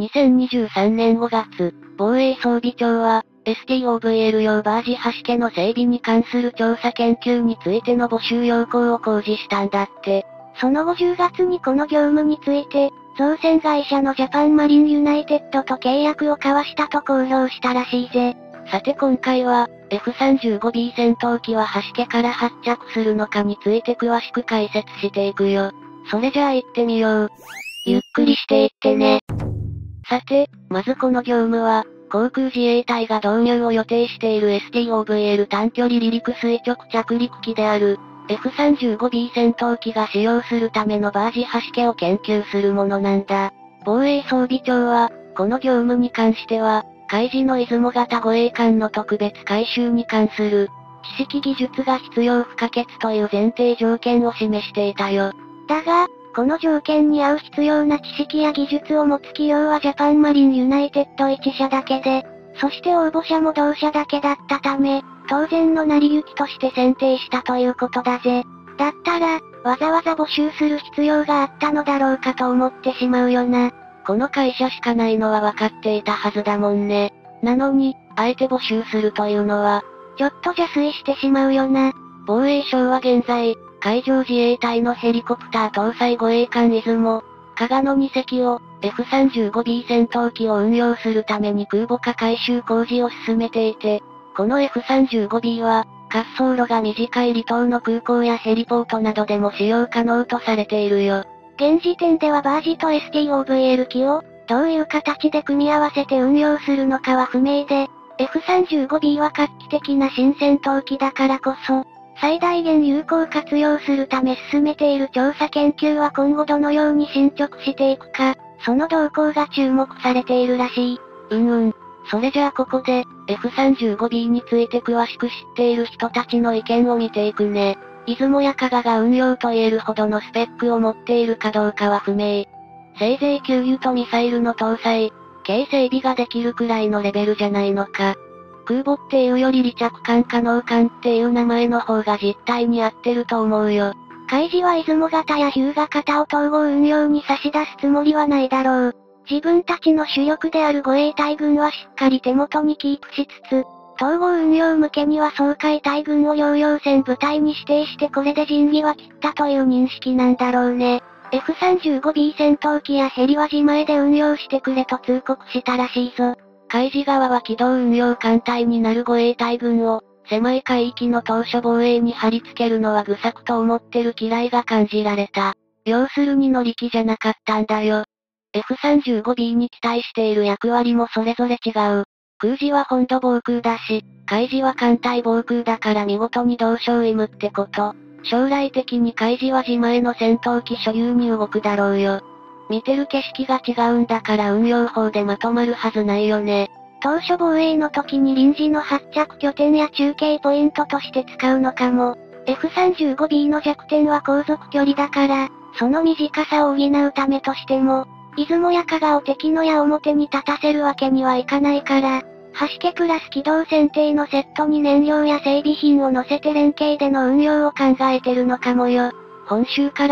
2023年5月、防衛装備庁は、STOVL 用バージ橋家の整備に関する調査研究についての募集要項を公示したんだって。 その後10月にこの業務について、造船会社のジャパンマリンユナイテッドと契約を交わしたと公表したらしいぜ。 さて今回は、F35B 戦闘機は橋家から発着するのかについて詳しく解説していくよ。それじゃあ行ってみよう。 ゆっくりしていってね。 さて、まずこの業務は、航空自衛隊が導入を予定している STOVL 短距離離陸垂直着陸機である、F35B 戦闘機が使用するためのバージ橋家を研究するものなんだ。防衛装備庁は、この業務に関しては、海自の出雲型護衛艦の特別改修に関する、知識技術が必要不可欠という前提条件を示していたよ。 だが、この条件に合う必要な知識や技術を持つ企業はジャパンマリンユナイテッド1社だけで、そして応募者も同社だけだったため、当然の成り行きとして選定したということだぜ。だったら、わざわざ募集する必要があったのだろうかと思ってしまうよな。 この会社しかないのは分かっていたはずだもんね。なのに、あえて募集するというのは、 ちょっと邪推してしまうよな。 防衛省は現在、海上自衛隊のヘリコプター搭載護衛艦出雲、加賀の2隻を、F35B 戦闘機を運用するために空母化改修工事を進めていて、この F35B は、滑走路が短い離島の空港やヘリポートなどでも使用可能とされているよ。 現時点ではバージと STOVL 機を、どういう形で組み合わせて運用するのかは不明で、F35B は画期的な新戦闘機だからこそ、最大限有効活用するため進めている調査研究は今後どのように進捗していくか、その動向が注目されているらしい。 それじゃあここで、F35B について詳しく知っている人たちの意見を見ていくね。出雲や加賀が運用と言えるほどのスペックを持っているかどうかは不明。せいぜい給油とミサイルの搭載、軽整備ができるくらいのレベルじゃないのか。空母っていうより離着艦可能艦っていう名前の方が実態に合ってると思うよ。 海自は出雲型や日向型を統合運用に差し出すつもりはないだろう。自分たちの主力である護衛隊軍はしっかり手元にキープしつつ、統合運用向けには掃海隊軍を療養船部隊に指定してこれで仁義は切ったという認識なんだろうね。F35B 戦闘機やヘリは自前で運用してくれと通告したらしいぞ。 海自側は機動運用艦隊になる護衛隊軍を、狭い海域の島嶼防衛に貼り付けるのは愚策と思ってる嫌いが感じられた。要するに乗り気じゃなかったんだよ。F35B に期待している役割もそれぞれ違う。空自は本土防空だし、海自は艦隊防空だから見事に同床異夢ってこと。将来的に海自は自前の戦闘機所有に動くだろうよ。見てる景色が違うんだから運用法でまとまるはずないよね。 当初防衛の時に臨時の発着拠点や中継ポイントとして使うのかも。F35B の弱点は航続距離だから、その短さを補うためとしても、出雲や加賀を敵の矢面に立たせるわけにはいかないから、橋家プラス機動船艇のセットに燃料や整備品を乗せて連携での運用を考えてるのかもよ。 本州から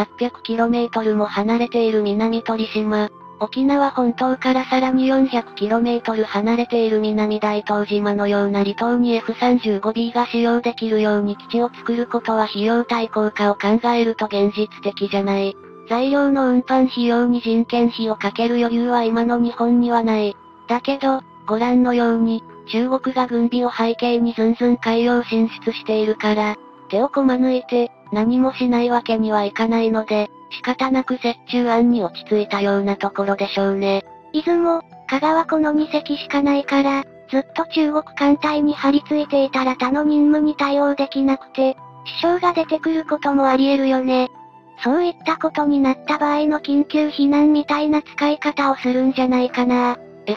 1800km も離れている南鳥島、沖縄本島からさらに 400km 離れている南大東島のような離島に F35B が使用できるように基地を作ることは費用対効果を考えると現実的じゃない。材料の運搬費用に人件費をかける余裕は今の日本にはない。だけど、ご覧のように、中国が軍備を背景にずんずん海洋進出しているから、手をこま抜いて、何もしないわけにはいかないので、仕方なく折衷案に落ち着いたようなところでしょうね。 出雲、加賀はこの2隻しかないから、ずっと中国艦隊に張り付いていたら他の任務に対応できなくて、支障が出てくることもあり得るよね。そういったことになった場合の緊急避難みたいな使い方をするんじゃないかな。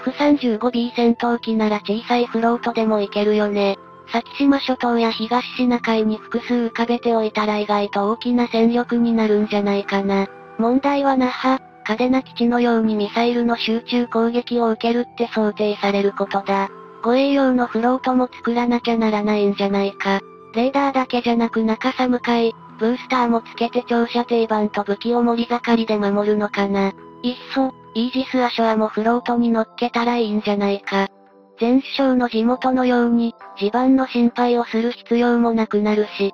F35B 戦闘機なら小さいフロートでも行けるよね。先島諸島や東シナ海に複数浮かべておいたら意外と大きな戦力になるんじゃないかな。問題は那覇、嘉手納基地のようにミサイルの集中攻撃を受けるって想定されることだ。護衛用のフロートも作らなきゃならないんじゃないか。レーダーだけじゃなく中さ向かい、ブースターもつけて長射程板と武器を盛り盛りで守るのかな。いっそ、 イージス・アショアもフロートに乗っけたらいいんじゃないか。前首相の地元のように、地盤の心配をする必要もなくなるし、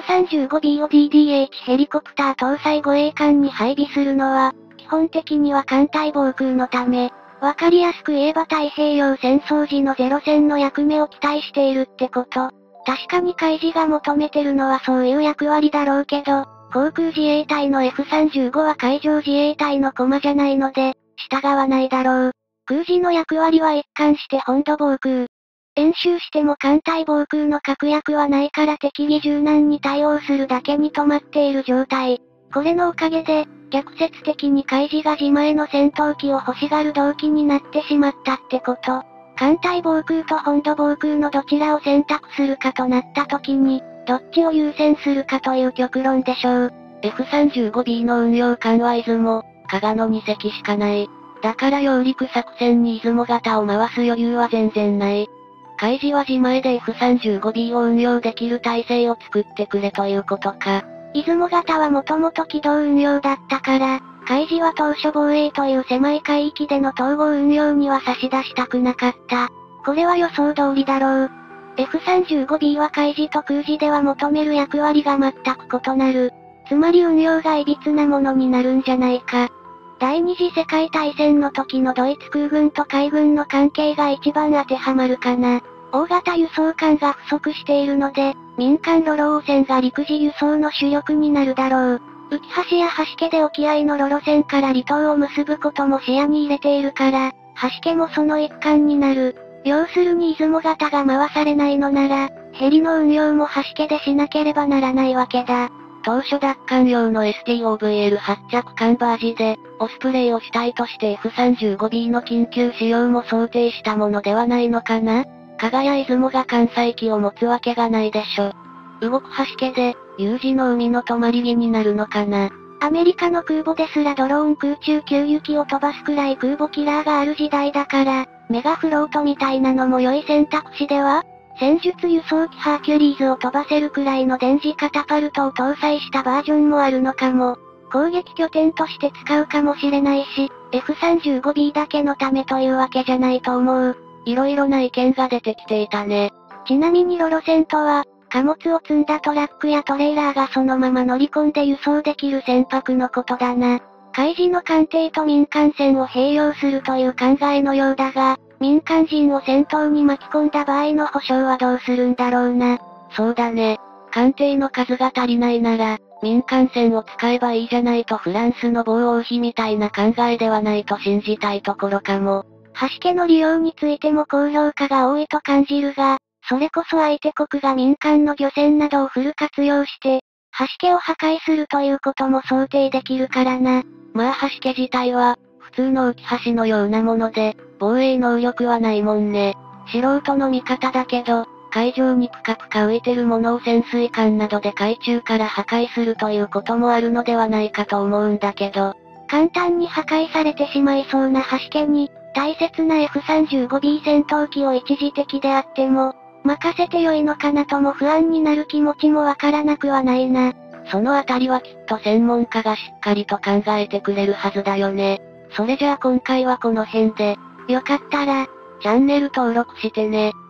F-35B を DDH ヘリコプター搭載護衛艦に配備するのは、基本的には艦隊防空のため、わかりやすく言えば太平洋戦争時のゼロ戦の役目を期待しているってこと。確かに海事が求めてるのはそういう役割だろうけど、航空自衛隊の F-35 は海上自衛隊の駒じゃないので、従わないだろう。空自の役割は一貫して本土防空。演習しても艦隊防空の確約はないから適宜柔軟に対応するだけに止まっている状態。これのおかげで、逆説的に海自が自前の戦闘機を欲しがる動機になってしまったってこと。艦隊防空と本土防空のどちらを選択するかとなった時に、どっちを優先するかという極論でしょう。 F-35B の運用艦は出雲、加賀の2隻しかない。だから揚陸作戦に出雲型を回す余裕は全然ない。海自は自前で F-35B を運用できる体制を作ってくれということか。 出雲型はもともと機動運用だったから、海自は当初防衛という狭い海域での統合運用には差し出したくなかった。これは予想通りだろう。F-35B は海自と空自では求める役割が全く異なる。つまり運用が歪なものになるんじゃないか。第二次世界大戦の時のドイツ空軍と海軍の関係が一番当てはまるかな。大型輸送艦が不足しているので、民間ロロ汚船が陸自輸送の主力になるだろう。浮橋や橋家で沖合のロロ船から離島を結ぶことも視野に入れているから、橋家もその一環になる。要するに出雲型が回されないのなら、ヘリの運用も橋家でしなければならないわけだ。 当初奪還用の STOVL 発着艦バージで、オスプレイを主体として F-35B の緊急使用も想定したものではないのかな。加賀や出雲が艦載機を持つわけがないでしょ。動く橋家で、有事の海の止まり木になるのかな。 アメリカの空母ですらドローン空中給油機を飛ばすくらい空母キラーがある時代だから、メガフロートみたいなのも良い選択肢では？戦術輸送機ハーキュリーズを飛ばせるくらいの電磁カタパルトを搭載したバージョンもあるのかも。攻撃拠点として使うかもしれないし、F-35B だけのためというわけじゃないと思う。 色々な意見が出てきていたね。 ちなみにロロ船とは、貨物を積んだトラックやトレーラーがそのまま乗り込んで輸送できる船舶のことだな。海自の艦艇と民間船を併用するという考えのようだが、民間人を戦闘に巻き込んだ場合の保証はどうするんだろうな。 そうだね。艦艇の数が足りないなら、民間船を使えばいいじゃないとフランスの防王妃みたいな考えではないと信じたいところかも。 橋家の利用についても高評価が多いと感じるが、それこそ相手国が民間の漁船などをフル活用して、橋家を破壊するということも想定できるからな。 まあ橋家自体は、普通の浮き橋のようなもので、防衛能力はないもんね。素人の見方だけど、海上にぷかぷか浮いてるものを潜水艦などで海中から破壊するということもあるのではないかと思うんだけど。 簡単に破壊されてしまいそうな橋家に、大切な F-35B 戦闘機を一時的であっても、任せてよいのかなとも不安になる気持ちもわからなくはないな。 そのあたりはきっと専門家がしっかりと考えてくれるはずだよね。それじゃあ今回はこの辺で、 よかったら、 チャンネル登録してね。